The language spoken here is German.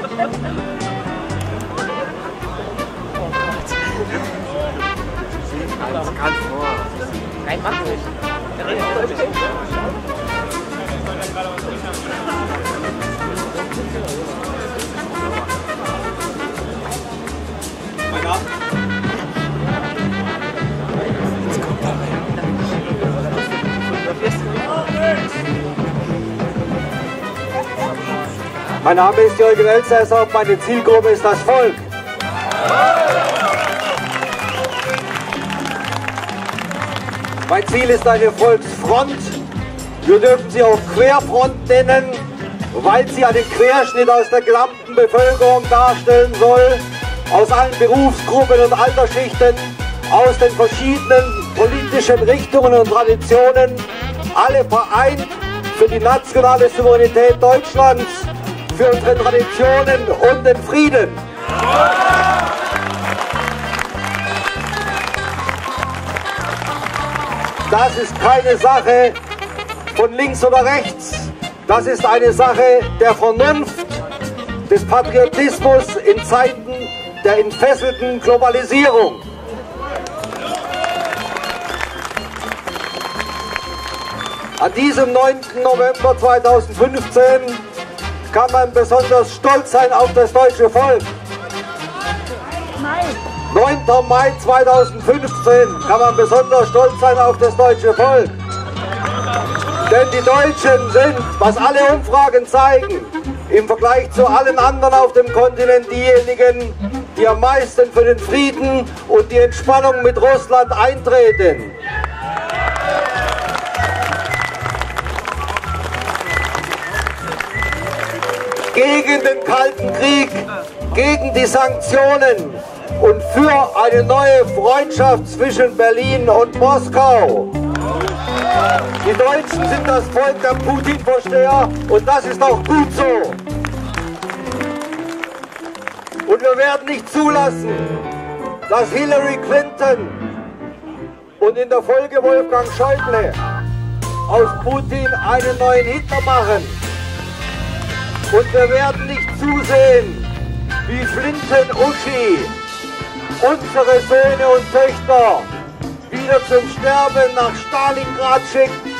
Ganz vor. Nein, mach nicht. Mein Name ist Jürgen Elsässer und meine Zielgruppe ist das Volk. Mein Ziel ist eine Volksfront. Wir dürfen sie auch Querfront nennen, weil sie einen Querschnitt aus der gesamten Bevölkerung darstellen soll, aus allen Berufsgruppen und Altersschichten, aus den verschiedenen politischen Richtungen und Traditionen, alle vereint für die nationale Souveränität Deutschlands, für unsere Traditionen und den Frieden. Das ist keine Sache von links oder rechts. Das ist eine Sache der Vernunft, des Patriotismus in Zeiten der entfesselten Globalisierung. An diesem 9. November 2015 kann man besonders stolz sein auf das deutsche Volk. 9. Mai 2015 kann man besonders stolz sein auf das deutsche Volk. Denn die Deutschen sind, was alle Umfragen zeigen, im Vergleich zu allen anderen auf dem Kontinent diejenigen, die am meisten für den Frieden und die Entspannung mit Russland eintreten. Gegen den Kalten Krieg, gegen die Sanktionen und für eine neue Freundschaft zwischen Berlin und Moskau. Die Deutschen sind das Volk der Putin-Versteher und das ist auch gut so. Und wir werden nicht zulassen, dass Hillary Clinton und in der Folge Wolfgang Schäuble aus Putin einen neuen Hitler machen. Und wir werden nicht zusehen, wie Flinten-Uschi unsere Söhne und Töchter wieder zum Sterben nach Stalingrad schickt